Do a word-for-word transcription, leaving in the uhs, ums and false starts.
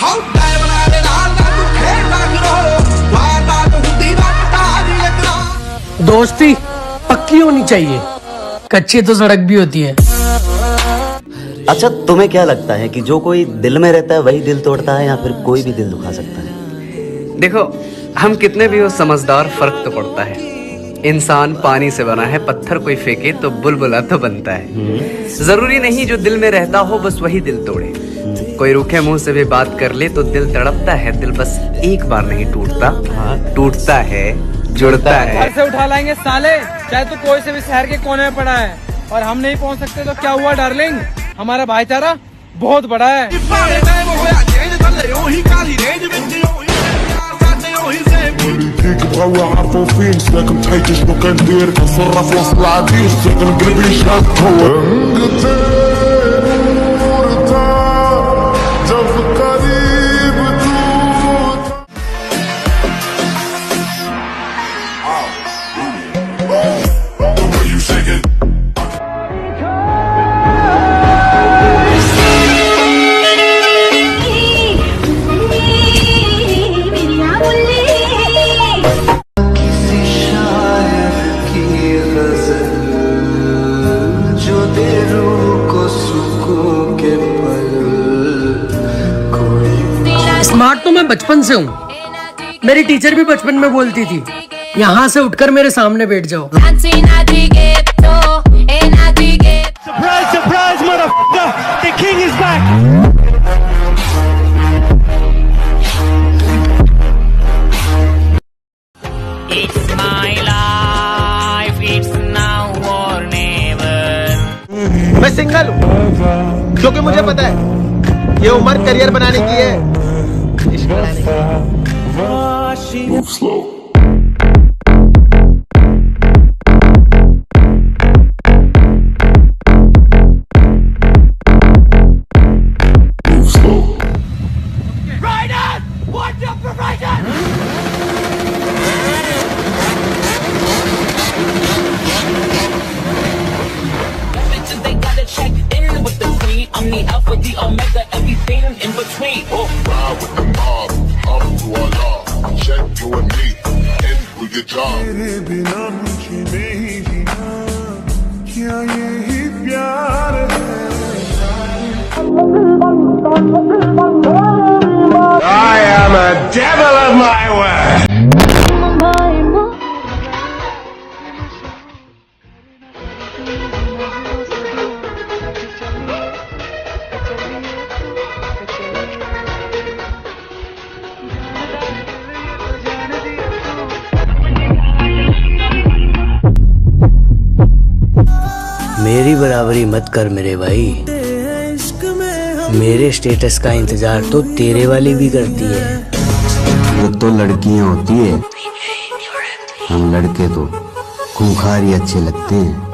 दोस्ती पक्की होनी चाहिए, कच्ची तो सड़क भी होती है। अच्छा, तुम्हें क्या लगता है कि जो कोई दिल में रहता है वही दिल तोड़ता है, या फिर कोई भी दिल दुखा सकता है? देखो, हम कितने भी हो समझदार, फर्क तो पड़ता है। इंसान पानी से बना है, पत्थर कोई फेंके तो बुलबुला तो बनता है। जरूरी नहीं जो दिल में रहता हो बस वही दिल तोड़े। कोई रूखे मुंह से भी बात कर ले तो दिल तड़पता है। दिल बस एक बार नहीं टूटता, टूटता है, जुड़ता है। घर से उठा लाएंगे साले, चाहे तो कोई से भी शहर के कोने में पड़ा है, और हम नहीं पहुंच सकते तो क्या हुआ डार्लिंग, हमारा भाईचारा बहुत बड़ा है। स्मार्ट तो मैं बचपन से हूँ, मेरी टीचर भी बचपन में बोलती थी यहाँ से उठकर मेरे सामने बैठ जाओ। Surprise, surprise, motherfucker! The king is back! It's my life, it's now or never. मैं सिंगल हूँ, क्योंकि मुझे पता है ये उम्र करियर बनाने की है, इश्क बनाने की। Move slow. I'm the alpha, the omega, everything in between. Oh, ride with the mob, up to Allah. Check you and me, and we get job. तेरे बिना मुझे नहीं जीना, क्या यही प्यार है? I am a devil of my word. मेरी बराबरी मत कर मेरे भाई, मेरे स्टेटस का इंतजार तो तेरे वाली भी करती है। वो तो लड़कियां होती है, हम लड़के तो खूंखार ही अच्छे लगते हैं।